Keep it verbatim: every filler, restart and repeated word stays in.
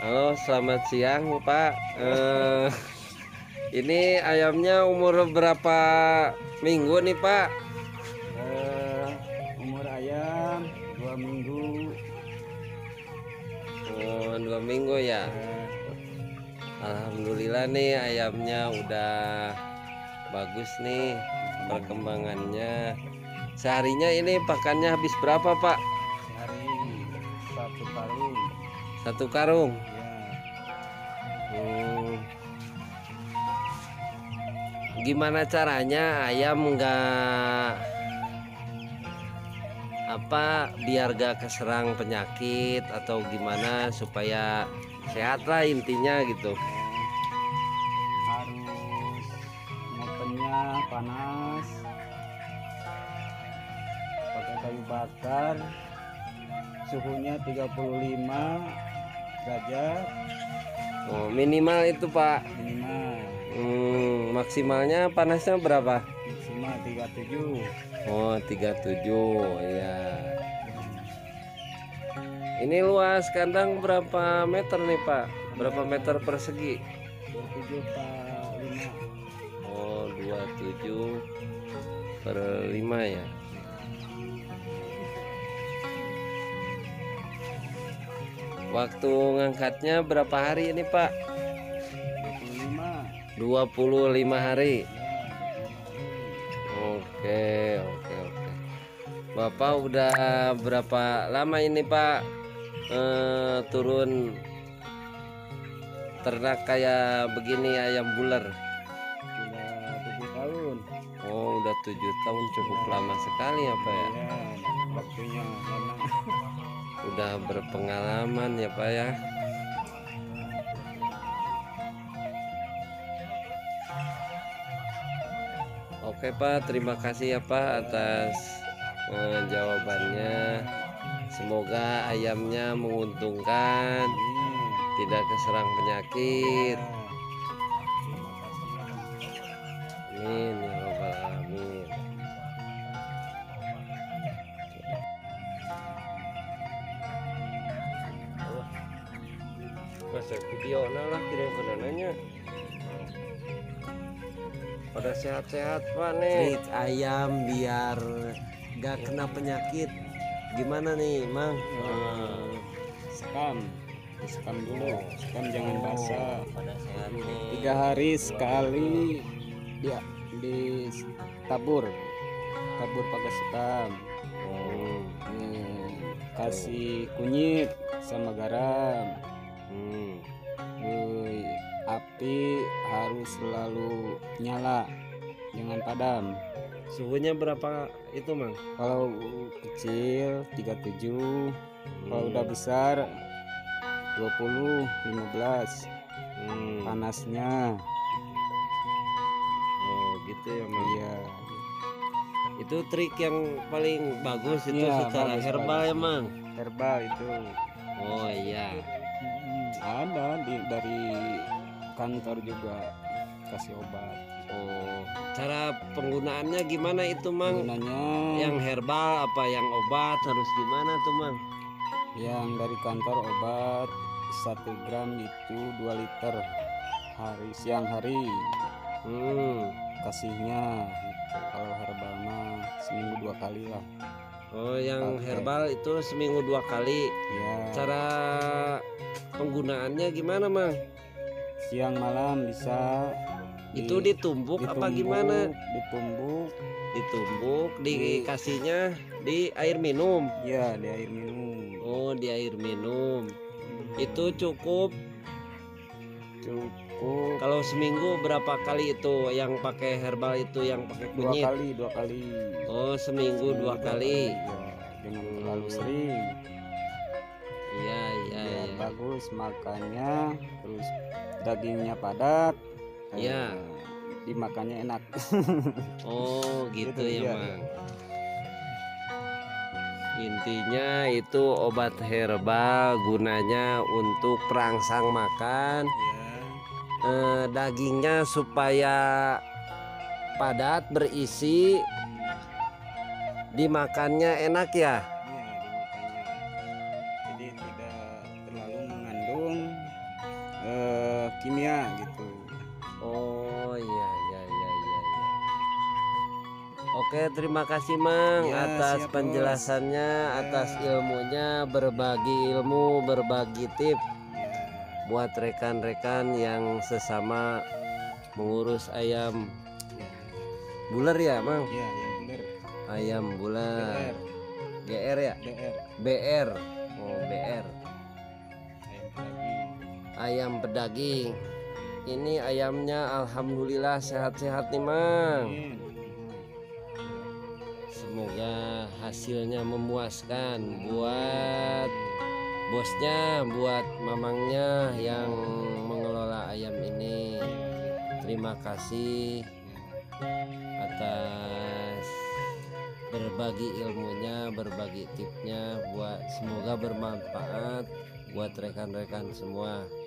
Halo, selamat siang, Pak. Eh, ini ayamnya umur berapa minggu nih, Pak? Eh, umur ayam dua minggu. Oh, dua minggu ya. Eh, Alhamdulillah nih ayamnya udah bagus nih perkembangannya. Seharinya ini pakannya habis berapa, Pak? sehari satu karung. Satu karung. Ya, Hmm, gimana caranya ayam nggak apa biar gak keserang penyakit atau gimana supaya sehat lah intinya gitu. harus ngopennya panas, pakai kayu bakar, suhunya tiga puluh lima derajat Oh, minimal itu, Pak. minimal, Hmm, maksimalnya panasnya berapa? maksimal tiga puluh tujuh. Oh, tiga puluh tujuh ya. Ini luas kandang berapa meter nih, Pak? Berapa meter persegi? dua puluh tujuh per lima. Oh, dua puluh tujuh per lima ya. Waktu ngangkatnya berapa hari ini, Pak? dua puluh lima. dua puluh lima hari. Ya, dua puluh lima hari. Oke, oke, oke. Bapak udah berapa lama ini, Pak, eh, turun ternak kayak begini ayam bular? Sudah tujuh tahun. Oh, udah tujuh tahun, cukup lama sekali ya, Pak ya. Ya, waktunya lama. Udah berpengalaman ya, Pak ya. Oke, Pak, terima kasih ya, Pak, atas eh, jawabannya. Semoga ayamnya menguntungkan, Amin. tidak keserang penyakit. Ya, terima kasih. Amin ya robbal alamin. Masa video lah kirim ke dananya. Pada sehat-sehat, Pak nih. Trik ayam biar gak kena penyakit. Gimana nih, Mang? Eh, sekam, sekam dulu, sekam jangan basah. Pada sehat nih. Tiga hari sekali dia ditabur, tabur pakai sekam. Hmm. Hmm, kasih kunyit sama garam. Hmm. Woi, api harus selalu nyala, jangan padam. Suhunya berapa itu, Mang? Kalau kecil tiga puluh tujuh, kalau Hmm. udah besar dua puluh lima belas. Hmm. Panasnya. Oh, gitu ya, Mang. Iya. Itu trik yang paling bagus itu Iya, secara bagus, herbal bagus. ya, Mang. Herbal itu. Oh iya. Hmm, ada di dari kantor juga kasih obat. Oh, cara penggunaannya gimana itu, Mang? Gunanya Yang herbal apa yang obat harus gimana tuh, Mang? yang dari kantor obat satu gram itu dua liter hari siang hari Hmm. kasihnya gitu. Kalau herbal mah seminggu dua kali lah. Oh, yang Pakai. herbal itu seminggu dua kali. Ya, Cara penggunaannya gimana, Mang? siang malam bisa. Itu Di- ditumbuk apa ditumbuk, gimana? Ditumbuk, Ditumbuk, Di- dikasihnya di air minum. ya di air minum. Oh, di air minum. Itu cukup. Cukup Kalau seminggu berapa kali itu yang pakai herbal itu yang pakai dua kunyit? kali, dua kali. Oh, seminggu dua kali. Ya, jangan Hmm. terlalu sering. Iya, iya, Biar iya. bagus makannya, terus dagingnya padat. Iya. eh, dimakannya enak. Oh, gitu Gitu, ya, iya, Mang. iya. Intinya itu obat herbal gunanya untuk perangsang makan, Ya, eh, dagingnya supaya padat berisi, dimakannya enak ya. iya dimakannya. Jadi tidak terlalu mengandung Oke, terima kasih Mang Ya, atas siap, Bos. penjelasannya, atas ilmunya, berbagi ilmu, berbagi tip Ya, buat rekan-rekan yang sesama mengurus ayam ya, buler ya, Mang. ya, yang bener. Ayam buler. B R, G R ya? B R, B R. Oh, B R. ayam pedaging. Ayam pedaging. Ini ayamnya alhamdulillah sehat-sehat nih, Mang. Amin. Semoga hasilnya memuaskan buat bosnya, buat mamangnya yang mengelola ayam ini. Terima kasih atas berbagi ilmunya, berbagi tipsnya, buat semoga bermanfaat buat rekan-rekan semua.